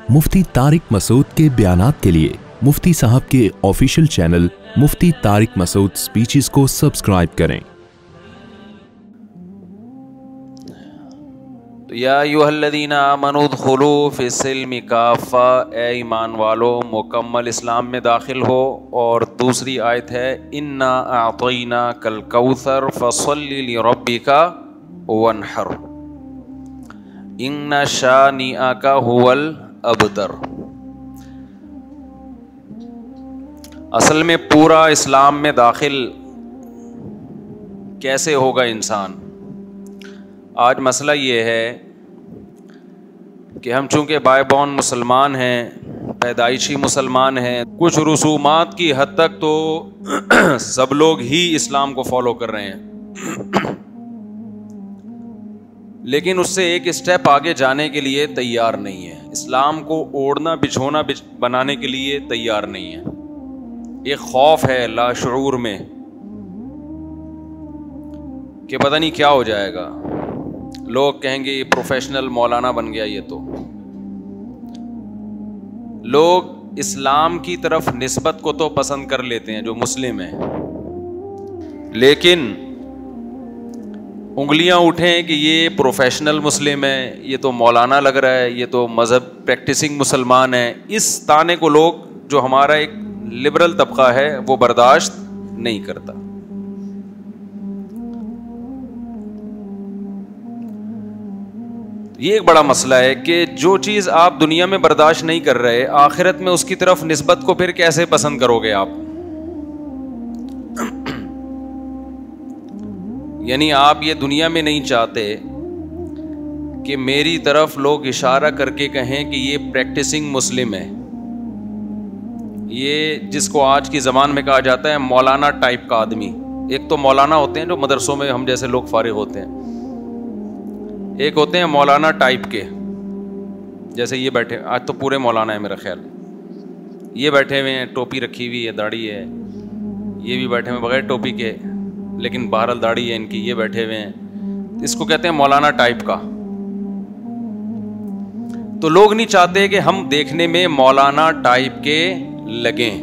मुफ्ती तारिक मसूद के बयानात के लिए मुफ्ती साहब के official channel Mufti Tariq Masood speeches को सब्सक्राइब करें। तो या अय्युहल्लज़ीना आमनू उदखुलू फ़िस्सिल्मि काफ़ा, ए ईमान वालो मुकम्मल इस्लाम में दाखिल हो। और दूसरी आयत है इन्ना अअतैना कल कौसर फ़सल्लि लिरब्बिका वन्हर इन्ना शानिअका हुवल अबतर। असल में पूरा इस्लाम में दाखिल कैसे होगा इंसान, आज मसला ये है कि हम चूँकि बाय बॉर्न मुसलमान हैं, पैदाइशी मुसलमान हैं, कुछ रसूमात की हद तक तो सब लोग ही इस्लाम को फॉलो कर रहे हैं, लेकिन उससे एक स्टेप आगे जाने के लिए तैयार नहीं है। इस्लाम को ओढ़ना बिछोना बनाने के लिए तैयार नहीं है। एक खौफ है लाशऊर में कि पता नहीं क्या हो जाएगा, लोग कहेंगे ये प्रोफेशनल मौलाना बन गया। ये तो लोग इस्लाम की तरफ निस्बत को तो पसंद कर लेते हैं जो मुस्लिम है, लेकिन उंगलियां उठें कि ये प्रोफेशनल मुस्लिम है, ये तो मौलाना लग रहा है, ये तो मज़हब प्रैक्टिसिंग मुसलमान है, इस ताने को लोग, जो हमारा एक लिबरल तबका है, वो बर्दाश्त नहीं करता। ये एक बड़ा मसला है कि जो चीज़ आप दुनिया में बर्दाश्त नहीं कर रहे, आखिरत में उसकी तरफ निस्बत को फिर कैसे पसंद करोगे आप। यानी आप ये दुनिया में नहीं चाहते कि मेरी तरफ लोग इशारा करके कहें कि ये प्रैक्टिसिंग मुस्लिम है, ये जिसको आज की ज़बान में कहा जाता है मौलाना टाइप का आदमी। एक तो मौलाना होते हैं जो मदरसों में हम जैसे लोग फारिग होते हैं, एक होते हैं मौलाना टाइप के, जैसे ये बैठे, आज तो पूरे मौलाना है मेरा ख्याल, ये बैठे हुए हैं, टोपी रखी हुई है, दाढ़ी है, ये भी बैठे हुए बगैर टोपी के, लेकिन बहरहाल दाढ़ी है इनकी, ये बैठे हुए हैं, इसको कहते हैं मौलाना टाइप का। तो लोग नहीं चाहते कि हम देखने में मौलाना टाइप के लगें।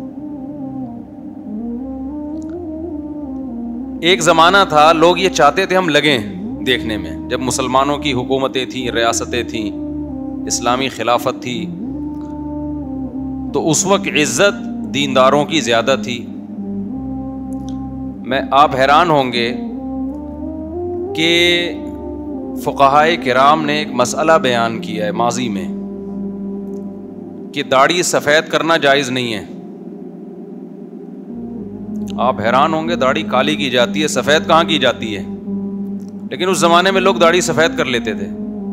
एक ज़माना था लोग ये चाहते थे हम लगें देखने में, जब मुसलमानों की हुकूमतें थीं, रियासतें थीं, इस्लामी खिलाफत थी, तो उस वक्त इज़्ज़त दीनदारों की ज़्यादा थी। आप हैरान होंगे कि फ़ुक़हाए किराम ने एक मसला बयान किया है माजी में कि दाढ़ी सफ़ेद करना जायज़ नहीं है। आप हैरान होंगे, दाढ़ी काली की जाती है, सफ़ेद कहाँ की जाती है, लेकिन उस ज़माने में लोग दाढ़ी सफ़ेद कर लेते थे।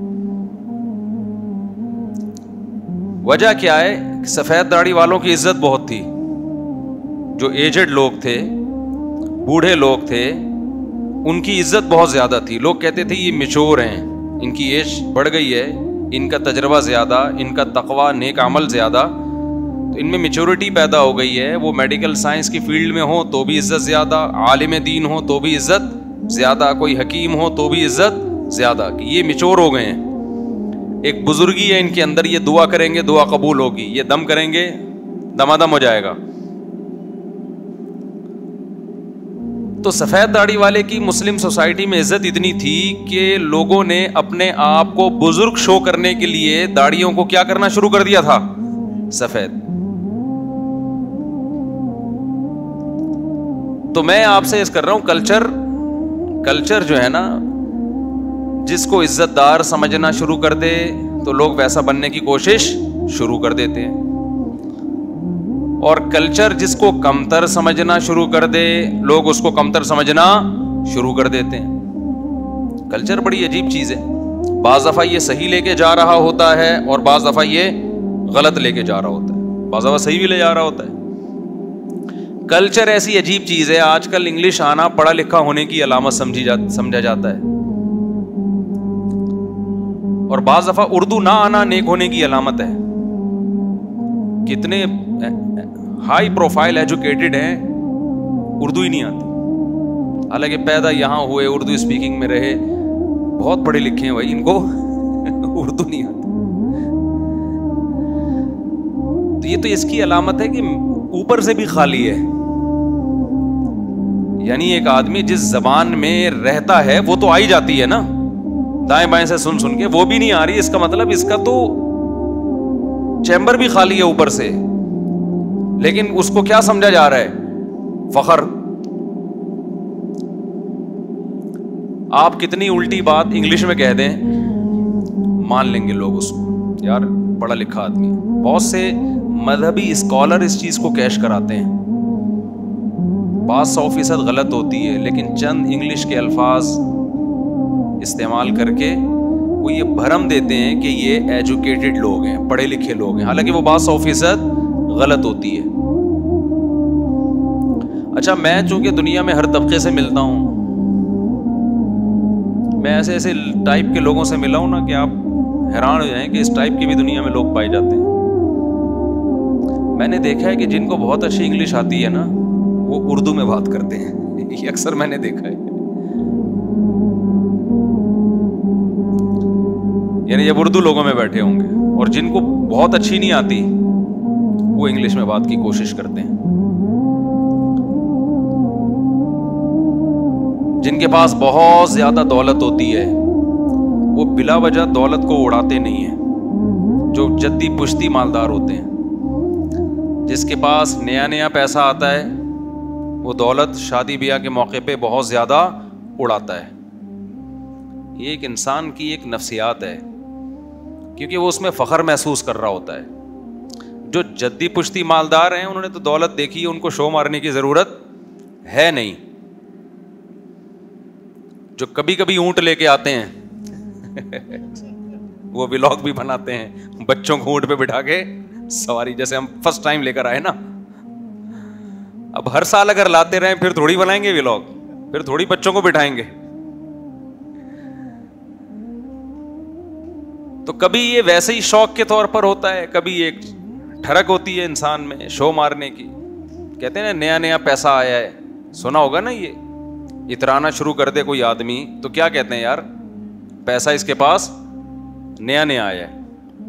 वजह क्या है? सफ़ेद दाढ़ी वालों की इज़्ज़त बहुत थी। जो एजेड लोग थे, बूढ़े लोग थे, उनकी इज्जत बहुत ज़्यादा थी। लोग कहते थे ये मैच्योर हैं, इनकी एज बढ़ गई है, इनका तजर्बा ज़्यादा, इनका तकवा नेक अमल ज़्यादा, तो इनमें मैच्योरिटी पैदा हो गई है। वो मेडिकल साइंस की फील्ड में हो तो भी इज़्ज़त ज़्यादा, आलिम दीन हो तो भी इज़्ज़त ज़्यादा, कोई हकीम हो तो भी इज़्ज़त ज़्यादा, कि ये मैच्योर हो गए हैं। एक बुजुर्गी है इनके अंदर, ये दुआ करेंगे दुआ कबूल होगी, ये दम करेंगे दमादम हो जाएगा। तो सफ़ेद दाढ़ी वाले की मुस्लिम सोसाइटी में इज्जत इतनी थी कि लोगों ने अपने आप को बुजुर्ग शो करने के लिए दाढ़ियों को क्या करना शुरू कर दिया था? सफ़ेद। तो मैं आपसे इस कर रहा हूं, कल्चर जो है ना, जिसको इज्जतदार समझना शुरू कर दे तो लोग वैसा बनने की कोशिश शुरू कर देते हैं, और कल्चर जिसको कमतर समझना शुरू कर दे लोग उसको कमतर समझना शुरू कर देते हैं। कल्चर बड़ी अजीब चीज़ है, बाज़ दफ़ा ये सही लेके जा रहा होता है और बाज़ दफ़ा ये गलत लेके जा रहा होता है, बाज़ दफ़ा सही भी ले जा रहा होता है। कल्चर ऐसी अजीब चीज़ है, आजकल इंग्लिश आना पढ़ा लिखा होने की अलामत समझा जाता है, और बाज़ दफ़ा उर्दू ना आना नेक होने की अलामत है। कितने हाई प्रोफाइल एजुकेटेड हैं, उर्दू ही नहीं आती, हालांकि पैदा यहाँ हुए, उर्दू स्पीकिंग में रहे, बहुत पढ़े लिखे हैं भाई, इनको उर्दू नहीं आती। یہ تو اس کی علامت ہے کہ اوپر سے بھی خالی ہے. یعنی ایک آدمی جس زبان میں رہتا ہے وہ تو آئی جاتی ہے نا, دائیں بائیں سے سن سن کے, وہ بھی نہیں آ رہی, اس کا مطلب اس کا تو چیمبر بھی خالی ہے اوپر سے. لیکن اس کو کیا سمجھا جا رہا ہے؟ فخر. آپ کتنی الٹی بات انگلش میں کہہ دیں, مان لیں گے لوگ اس کو, یار پڑھا لکھا آدمی. بہت سے مذہبی اسکالر اس چیز کو کیش کراتے ہیں. بات 100% غلط ہوتی ہے, لیکن چند انگلش کے الفاظ استعمال کر کے وہ یہ بھرم دیتے ہیں کہ یہ ایجوکیٹڈ لوگ ہیں, پڑھے لکھے لوگ ہیں, حالانکہ وہ بات 100% غلط ہوتی ہے. اچھا, میں چونکہ دنیا میں ہر طبقے سے ملتا ہوں, میں ایسے ایسے ٹائپ کے لوگوں سے ملا ہوں نا کہ آپ حیران ہو جائیں کہ اس ٹائپ کی بھی دنیا میں لوگ پائے جاتے ہیں. میں نے دیکھا ہے کہ جن کو بہت اچھی انگلش آتی ہے نا وہ اردو میں بات کرتے ہیں. یہ اکثر میں نے دیکھا ہے. یعنی جب اردو لوگوں میں بیٹھے ہوں گے, اور جن کو بہت اچھی نہیں آتی وہ انگلش میں بات کی کوشش کرتے ہیں. جن کے پاس بہت زیادہ دولت ہوتی ہے وہ بلا وجہ دولت کو اڑاتے نہیں ہیں. جو جدی پشتی مالدار ہوتے ہیں, جس کے پاس نیا نیا پیسہ آتا ہے وہ دولت شادی بیاہ کے موقع پہ بہت زیادہ اڑاتا ہے. یہ ایک انسان کی ایک نفسیات ہے, کیونکہ وہ اس میں فخر محسوس کر رہا ہوتا ہے. جو جدی پشتی مالدار ہیں انہوں نے تو دولت دیکھی ہے, ان کو شو مارنے کی ضرورت ہے نہیں. جو کبھی کبھی اونٹ لے کے آتے ہیں وہ ولاگ بھی بناتے ہیں, بچوں کو اونٹ پہ بٹھا کے سواری, جیسے ہم فرسٹ ٹائم لے کر آئے نا. اب ہر سال اگر لاتے رہیں پھر تھوڑی بنائیں گے ولاگ, پھر تھوڑی بچوں کو بٹھائیں گے. تو کبھی یہ ویسے ہی شوق کے طور پر ہوتا ہے, کبھی ایک ٹھڑک ہوتی ہے انسان میں شو مارنے کی. کہتے ہیں نا نیا نیا پیسہ آیا ہے, سنا ہوگا نا, یہ اترانا شروع کر دے کوئی آدمی تو کیا کہتے ہیں, یار پیسہ اس کے پاس نیا نیا آیا ہے.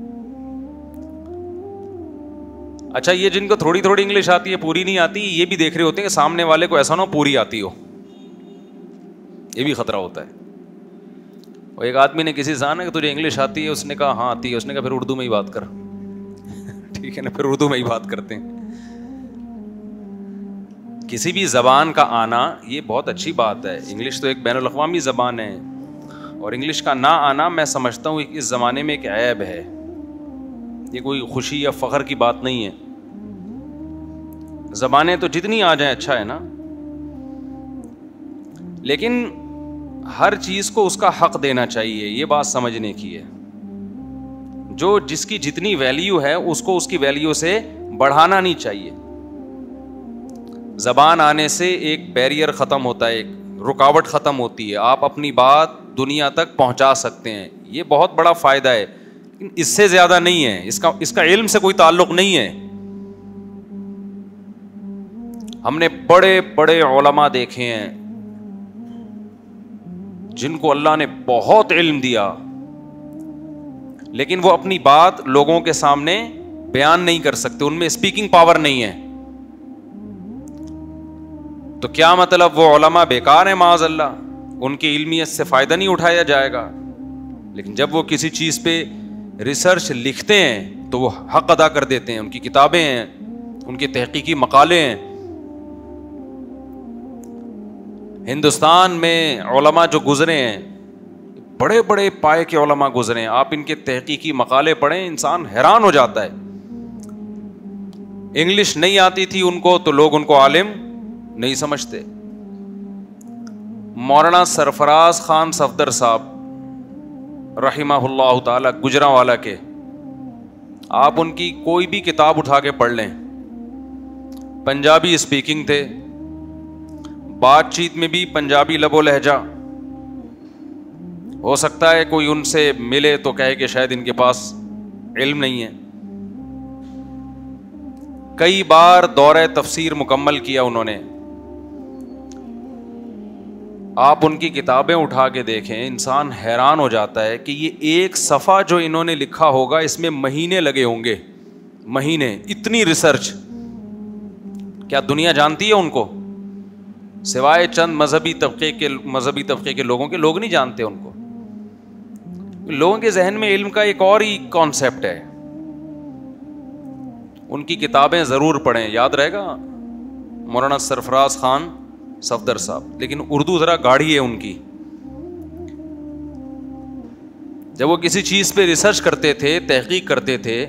اچھا, یہ جن کو تھوڑی تھوڑی انگلش آتی ہے, پوری نہیں آتی, یہ بھی دیکھ رہے ہوتے ہیں کہ سامنے والے کو ایسا نہ ہو پوری آتی ہو, یہ بھی خطرہ ہوتا ہے. اور ایک آدمی نے کسی سے کہا کہ تجھے انگلش آتی ہے, اس نے کہا ہاں آتی ہے. اس نے کہا پھر اردو میں ہی بات کر. ٹھیک ہے نا, پھر اردو میں ہی بات کرتے ہیں. کسی بھی زبان کا آنا یہ بہت اچھی بات ہے. انگلش تو ایک بین الاقوامی زبان ہے, اور انگلش کا نہ آنا میں سمجھتا ہوں اس زمانے میں ایک عیب ہے. یہ کوئی خوشی یا فخر کی بات نہیں ہے. زبانیں تو جتنی آ جائیں اچھا ہے نا, لیکن ہر چیز کو اس کا حق دینا چاہیے, یہ بات سمجھنے کی ہے. جو جس کی جتنی ویلیو ہے اس کو اس کی ویلیو سے بڑھانا نہیں چاہیے. زبان آنے سے ایک بیریئر ختم ہوتا ہے, ایک رکاوٹ ختم ہوتی ہے, آپ اپنی بات دنیا تک پہنچا سکتے ہیں. یہ بہت بڑا فائدہ ہے, اس سے زیادہ نہیں ہے. اس کا علم سے کوئی تعلق نہیں ہے. ہم نے بڑے بڑے علماء دیکھے ہیں جن کو اللہ نے بہت علم دیا, لیکن وہ اپنی بات لوگوں کے سامنے بیان نہیں کر سکتے, ان میں اسپیکنگ پاور نہیں ہے. تو کیا مطلب وہ علماء بیکار ہیں معاذ اللہ, ان کی علمیت سے فائدہ نہیں اٹھایا جائے گا. لیکن جب وہ کسی چیز پہ ریسرچ لکھتے ہیں تو وہ حق ادا کر دیتے ہیں. ان کی کتابیں ہیں, ان کے تحقیقی مقالے ہیں. ہندوستان میں علماء جو گزرے ہیں, بڑے بڑے پائے کے علماء گزرے ہیں, آپ ان کے تحقیقی مقالے پڑھیں, انسان حیران ہو جاتا ہے. انگلش نہیں آتی تھی ان کو تو لوگ ان کو عالم نہیں سمجھتے. مولانا سرفراز خان صفدر صاحب رحمہ اللہ تعالی گجرانوالہ کے, آپ ان کی کوئی بھی کتاب اٹھا کے پڑھ لیں, پنجابی اسپیکنگ تھے, بات چیت میں بھی پنجابی لب و لہجہ. ہو سکتا ہے کوئی ان سے ملے تو کہے کہ شاید ان کے پاس علم نہیں ہے. کئی بار دورہ تفسیر مکمل کیا انہوں نے. آپ ان کی کتابیں اٹھا کے دیکھیں, انسان حیران ہو جاتا ہے کہ یہ ایک صفحہ جو انہوں نے لکھا ہوگا اس میں مہینے لگے ہوں گے, مہینے, اتنی ریسرچ. کیا دنیا جانتی ہے ان کو؟ سوائے چند مذہبی طبقے کے لوگوں کے, لوگ نہیں جانتے ان کو. لوگوں کے ذہن میں علم کا ایک اور ہی کانسیپٹ ہے. ان کی کتابیں ضرور پڑھیں, یاد رہے گا, مولانا سرفراز خان صفدر صاحب. لیکن اردو ذرا گاڑھی ہے ان کی. جب وہ کسی چیز پہ ریسرچ کرتے تھے, تحقیق کرتے تھے,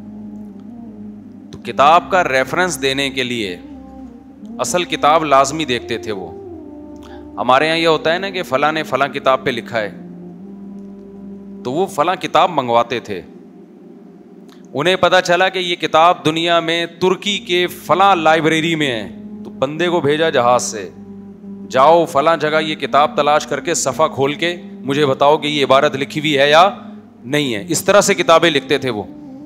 تو کتاب کا ریفرنس دینے کے لیے اصل کتاب لازمی دیکھتے تھے وہ. ہمارے یہاں یہ ہوتا ہے نا کہ فلاں نے فلاں کتاب پہ لکھا ہے, تو وہ فلاں کتاب منگواتے تھے. انہیں پتا چلا کہ یہ کتاب دنیا میں ترکی کے فلاں لائبریری میں ہے, تو بندے کو بھیجا جہاز سے, جاؤ فلاں جگہ یہ کتاب تلاش کر کے صفحہ کھول کے مجھے بتاؤ کہ یہ عبارت لکھی ہوئی ہے یا نہیں ہے. اس طرح سے کتابیں لکھتے تھے وہ.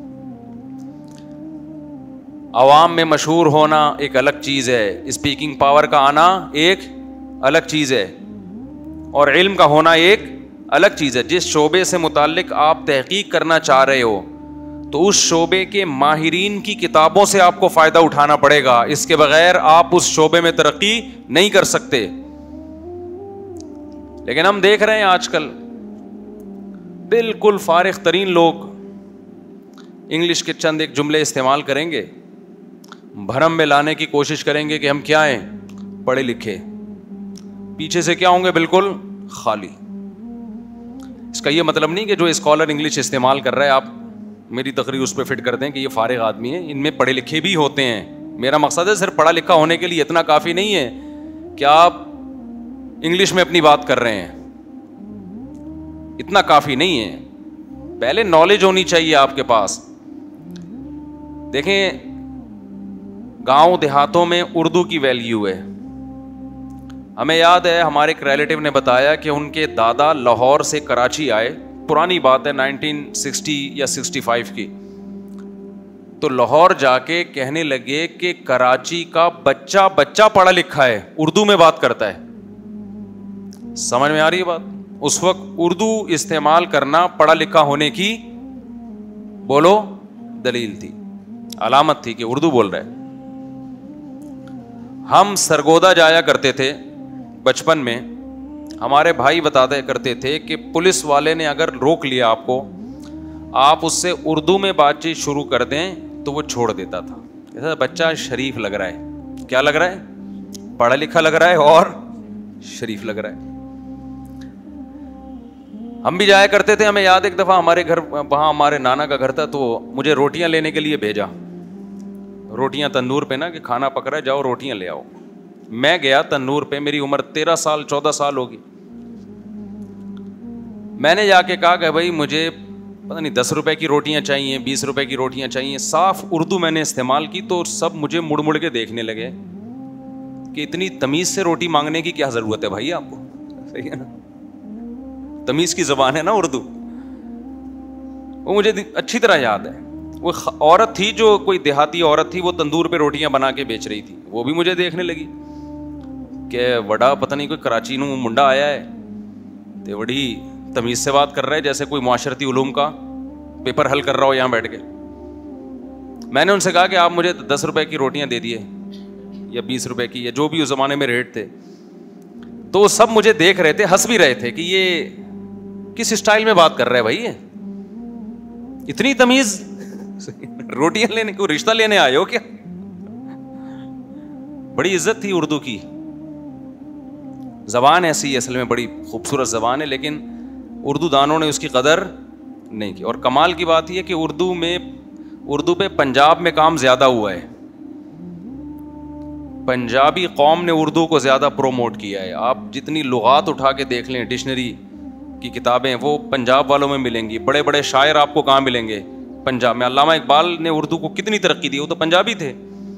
عوام میں مشہور ہونا ایک الگ چیز ہے, اسپیکنگ پاور کا آنا ایک الگ چیز ہے, اور علم کا ہونا ایک الگ چیز ہے. جس شعبے سے متعلق آپ تحقیق کرنا چاہ رہے ہو, تو اس شعبے کے ماہرین کی کتابوں سے آپ کو فائدہ اٹھانا پڑے گا. اس کے بغیر آپ اس شعبے میں ترقی نہیں کر سکتے. لیکن ہم دیکھ رہے ہیں آج کل بالکل فارغ ترین لوگ انگلش کے چند ایک جملے استعمال کریں گے, بھرم میں لانے کی کوشش کریں گے کہ ہم کیا ہیں, پڑھے لکھے. پیچھے سے کیا ہوں گے, بالکل خالی. اس کا یہ مطلب نہیں کہ جو اسکالر انگلش استعمال کر رہا ہے آپ میری تقریر اس پہ فٹ کر دیں کہ یہ فارغ آدمی ہے. ان میں پڑھے لکھے بھی ہوتے ہیں. میرا مقصد ہے صرف پڑھا لکھا ہونے کے لیے اتنا کافی نہیں ہے کہ آپ انگلش میں اپنی بات کر رہے ہیں, اتنا کافی نہیں ہے. پہلے نالج ہونی چاہیے آپ کے پاس. دیکھیں گاؤں دیہاتوں میں اردو کی ویلیو ہے. ہمیں یاد ہے ہمارے ایک ریلیٹیو نے بتایا کہ ان کے دادا لاہور سے کراچی آئے, پرانی بات ہے 1960 یا 65 کی, تو لاہور جا کے کہنے لگے کہ کراچی کا بچہ پڑھا لکھا ہے, اردو میں بات کرتا ہے. سمجھ میں آ رہی ہے بات؟ اس وقت اردو استعمال کرنا پڑھا لکھا ہونے کی بولو دلیل تھی, علامت تھی کہ اردو بول رہا ہے. ہم سرگودا جایا کرتے تھے بچپن میں, ہمارے بھائی بتاتے کرتے تھے کہ پولیس والے نے اگر روک لیا آپ کو, آپ اس سے اردو میں بات چیت شروع کر دیں تو وہ چھوڑ دیتا تھا. ایسا بچہ شریف لگ رہا ہے. کیا لگ رہا ہے؟ پڑھا لکھا لگ رہا ہے اور شریف لگ رہا ہے. ہم بھی جایا کرتے تھے. ہمیں یاد ایک دفعہ ہمارے گھر, وہاں ہمارے نانا کا گھر تھا, تو مجھے روٹیاں لینے کے لیے بھیجا. روٹیاں تندور پہ نا کہ کھانا پک رہا ہے, جاؤ روٹیاں لے آؤ. میں گیا تندور پہ, میری عمر 13 سال 14 سال ہوگی. میں نے جا کے کہا کہ بھائی مجھے پتہ نہیں 10 روپے کی روٹیاں چاہیے, 20 روپے کی روٹیاں چاہیے. صاف اردو میں نے استعمال کی تو سب مجھے مڑ مڑ کے دیکھنے لگے کہ اتنی تمیز سے روٹی مانگنے کی کیا ضرورت ہے بھائی آپ کو. صحیح ہے نا, تمیز کی زبان ہے نا اردو. وہ مجھے اچھی طرح یاد ہے. وہ عورت تھی جو کوئی دیہاتی عورت تھی, وہ تندور پہ روٹیاں بنا کے بیچ رہی تھی. وہ بھی مجھے دیکھنے لگی کہ وڈا پتہ نہیں کوئی کراچی نو منڈا آیا ہے تے وڈی تمیز سے بات کر رہا ہے, جیسے کوئی معاشرتی علوم کا پیپر حل کر رہا ہو یہاں بیٹھ کے. میں نے ان سے کہا کہ آپ مجھے 10 روپے کی روٹیاں دے دیے یا 20 روپے کی, یا جو بھی اس زمانے میں ریٹ تھے. تو وہ سب مجھے دیکھ رہے تھے, ہنس بھی رہے تھے کہ یہ کس اسٹائل میں بات کر رہا ہے بھائی, اتنی تمیز, روٹیاں لینے کو رشتہ لینے آئے ہو کیا. بڑی عزت تھی اردو کی. زبان ایسی اصل میں بڑی خوبصورت زبان ہے, لیکن اردو دانوں نے اس کی قدر نہیں کی. اور کمال کی بات یہ کہ اردو پہ پنجاب میں کام زیادہ ہوا ہے. پنجابی قوم نے اردو کو زیادہ پروموٹ کیا ہے. آپ جتنی لغات اٹھا کے دیکھ لیں, ڈکشنری کی کتابیں وہ پنجاب والوں میں ملیں گی. بڑے بڑے شاعر آپ کو کہاں ملیں گے؟ پنجاب میں. علامہ اقبال نے اردو کو کتنی ترقی دی, وہ تو پنجابی تھے.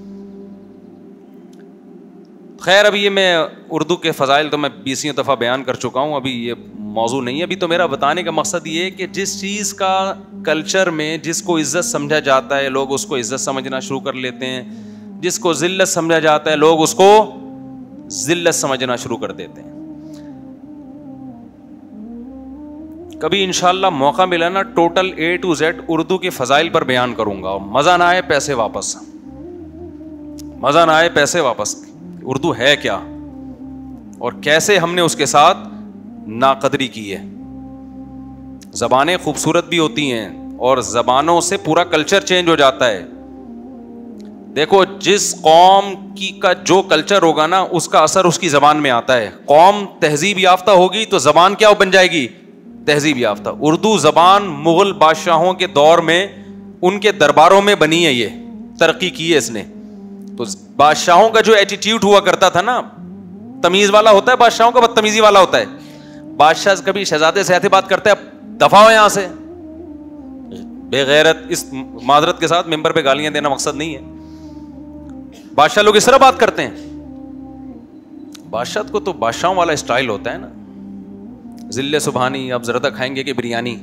خیر ابھی یہ میں اردو کے فضائل تو میں 20 دفعہ بیان کر چکا ہوں, ابھی یہ موضوع نہیں ہے. ابھی تو میرا بتانے کا مقصد یہ ہے کہ جس چیز کا کلچر میں جس کو عزت سمجھا جاتا ہے لوگ اس کو عزت سمجھنا شروع کر لیتے ہیں, جس کو ذلت سمجھا جاتا ہے لوگ اس کو ذلت سمجھنا شروع کر دیتے ہیں. کبھی انشاءاللہ موقع ملا نا total A to Z Urdu کے فضائل پر بیان کروں گا. مزہ نہ آئے پیسے واپس, مزہ نہ آئے پیسے واپس. اردو ہے کیا اور کیسے ہم نے اس کے ساتھ ناقدری کی ہے. زبانیں خوبصورت بھی ہوتی ہیں اور زبانوں سے پورا کلچر چینج ہو جاتا ہے. دیکھو جس قوم کی کا جو کلچر ہوگا نا اس کا اثر اس کی زبان میں آتا ہے. قوم تہذیب یافتہ ہوگی تو زبان کیا بن جائے گی؟ تہذیب یافتہ. اردو زبان مغل بادشاہوں کے دور میں ان کے درباروں میں بنی ہے, یہ ترقی کی ہے اس نے. تو بادشاہوں کا جو ایٹیٹیوڈ ہوا کرتا تھا نا, تمیز والا ہوتا ہے بادشاہوں کا, بدتمیزی والا ہوتا ہے. بادشاہ کبھی شہزادے سے ایسے بات کرتا ہے دفاع ہو یہاں سے, بے غیرت. اس معذرت کے ساتھ ممبر پہ گالیاں دینا مقصد نہیں ہے. بادشاہ لوگ اس طرح بات کرتے ہیں. بادشاہ کو تو بادشاہوں والا اسٹائل ہوتا ہے نا, ذل سبحانی, اب زردہ کھائیں گے کہ بریانی.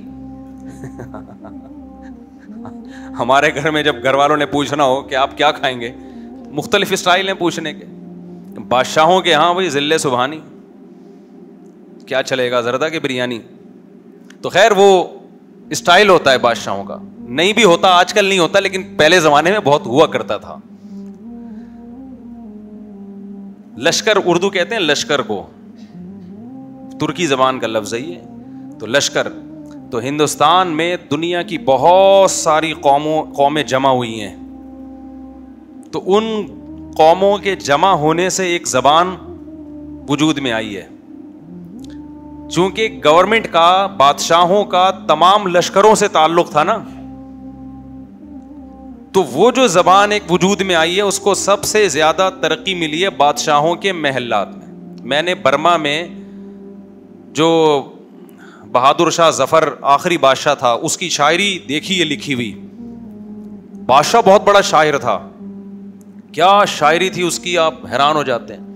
ہمارے گھر میں جب گھر والوں نے پوچھنا ہو کہ آپ کیا کھائیں گے, مختلف اسٹائل ہیں پوچھنے کے. بادشاہوں کے ہاں وہی ذل سبحانی, کیا چلے گا زردہ کہ بریانی. تو خیر وہ اسٹائل ہوتا ہے بادشاہوں کا. نہیں بھی ہوتا, آج کل نہیں ہوتا, لیکن پہلے زمانے میں بہت ہوا کرتا تھا. لشکر اردو کہتے ہیں لشکر کو, ترکی زبان کا لفظ ہے یہ. تو لشکر, تو ہندوستان میں دنیا کی بہت ساری قومیں جمع ہوئی ہیں. تو ان قوموں کے جمع ہونے سے ایک زبان وجود میں آئی ہے. چونکہ گورنمنٹ کا, بادشاہوں کا تمام لشکروں سے تعلق تھا نا, تو وہ جو زبان ایک وجود میں آئی ہے اس کو سب سے زیادہ ترقی ملی ہے بادشاہوں کے محلات میں. میں نے برما میں جو بہادر شاہ ظفر آخری بادشاہ تھا اس کی شاعری دیکھی ہے لکھی ہوئی. بادشاہ بہت بڑا شاعر تھا, کیا شاعری تھی اس کی, آپ حیران ہو جاتے ہیں.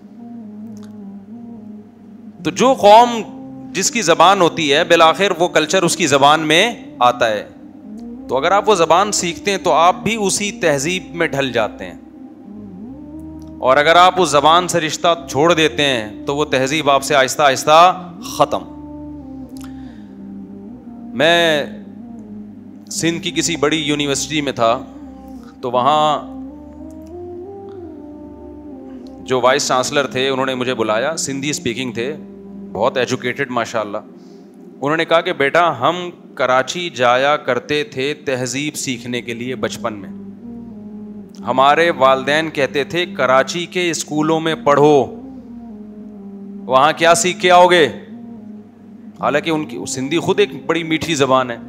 تو جو قوم جس کی زبان ہوتی ہے بالآخر وہ کلچر اس کی زبان میں آتا ہے. تو اگر آپ وہ زبان سیکھتے ہیں تو آپ بھی اسی تہذیب میں ڈھل جاتے ہیں, اور اگر آپ اس زبان سے رشتہ چھوڑ دیتے ہیں تو وہ تہذیب آپ سے آہستہ آہستہ ختم. میں سندھ کی کسی بڑی یونیورسٹی میں تھا, تو وہاں جو وائس چانسلر تھے انہوں نے مجھے بلایا, سندھی اسپیکنگ تھے, بہت ایجوکیٹڈ ماشاء اللہ. انہوں نے کہا کہ بیٹا ہم کراچی جایا کرتے تھے تہذیب سیکھنے کے لیے بچپن میں. ہمارے والدین کہتے تھے کراچی کے اسکولوں میں پڑھو, وہاں کیا سیکھ کے آؤ گے. حالانکہ ان کی سندھی خود ایک بڑی میٹھی زبان ہے,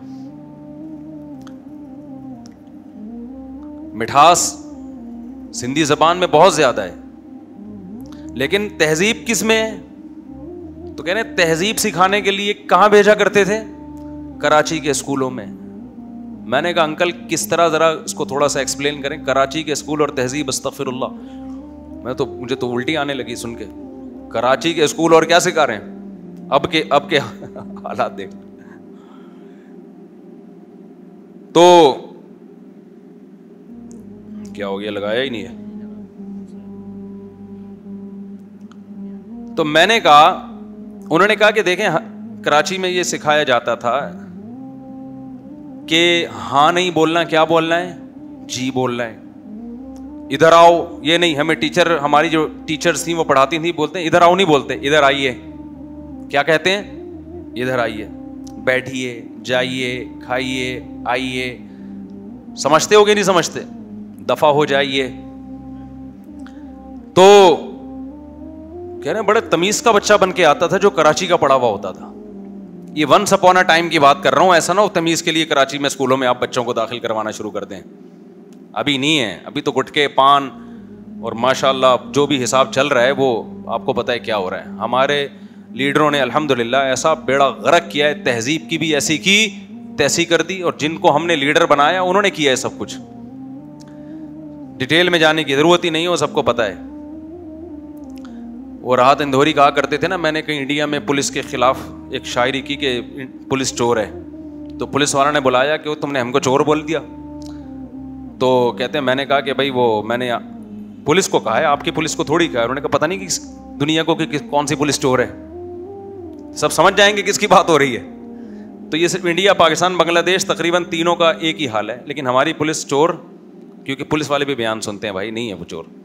مٹھاس سندھی زبان میں بہت زیادہ ہے, لیکن تہذیب کس میں ہے؟ تو کہنے تہذیب سکھانے کے لیے کہاں بھیجا کرتے تھے؟ کراچی کے اسکولوں میں. میں نے کہا انکل کس طرح, ذرا اس کو تھوڑا سا ایکسپلین کریں. کراچی کے اسکول اور تہذیب, استغفر اللہ, مجھے تو الٹی آنے لگی سن کے. کراچی کے اسکول اور کیا سکھا رہے ہیں, اب کے حالات دیکھ. تو کیا ہو گیا, لگایا ہی نہیں ہے. تو میں نے کہا, انہوں نے کہا کہ دیکھیں کراچی میں یہ سکھایا جاتا تھا کہ ہاں نہیں بولنا, کیا بولنا ہے, جی بولنا ہے. ادھر آؤ یہ نہیں, ہمیں ٹیچر, ہماری جو ٹیچرز تھیں وہ پڑھاتی تھیں, بولتے ہیں ادھر آؤ نہیں بولتے, ادھر آئیے. کیا کہتے ہیں, ادھر آئیے, بیٹھیے, جائیے, کھائیے, آئیے. سمجھتے ہو کہ نہیں سمجھتے, دفع ہو جائیے. تو کہہ رہے ہیں بڑے تمیز کا بچہ بن کے آتا تھا جو کراچی کا پڑھا ہوا ہوتا تھا. یہ ونس اپون اے ٹائم کی بات کر رہا ہوں, ایسا نہ ہو تمیز کے لیے کراچی میں اسکولوں میں آپ بچوں کو داخل کروانا شروع کر دیں. ابھی نہیں ہے, ابھی تو گٹکے, پان اور ماشاء اللہ جو بھی حساب چل رہا ہے وہ آپ کو پتہ ہے کیا ہو رہا ہے. ہمارے لیڈروں نے الحمدللہ ایسا بیڑا غرق کیا ہے, تہذیب کی بھی ایسی کی تیسی کر دی, اور جن کو ہم نے لیڈر بنایا انہوں نے کیا ہے سب کچھ. ڈیٹیل میں جانے کی ضرورت ہی نہیں ہے, وہ سب کو پتہ ہے. وہ راحت اندھوری کہا کرتے تھے نا, میں نے کہیں انڈیا میں پولیس کے خلاف ایک شاعری کی کہ پولیس چور ہے, تو پولیس والا نے بلایا کہ تم نے ہم کو چور بول دیا. تو کہتے ہیں میں نے کہا کہ بھائی وہ میں نے پولیس کو کہا ہے, آپ کی پولیس کو تھوڑی کہا ہے. انہوں نے کہا پتہ نہیں کہ دنیا کو کہ کون سی پولیس چور ہے, سب سمجھ جائیں گے کس کی بات ہو رہی ہے. تو یہ صرف انڈیا, پاکستان, بنگلہ دیش تقریباً تینوں کا ایک ہی حال ہے. لیکن ہماری پولیس چور, کیونکہ پولیس والے بھی بیان سنتے ہیں بھائی نہیں ہے وہ چور,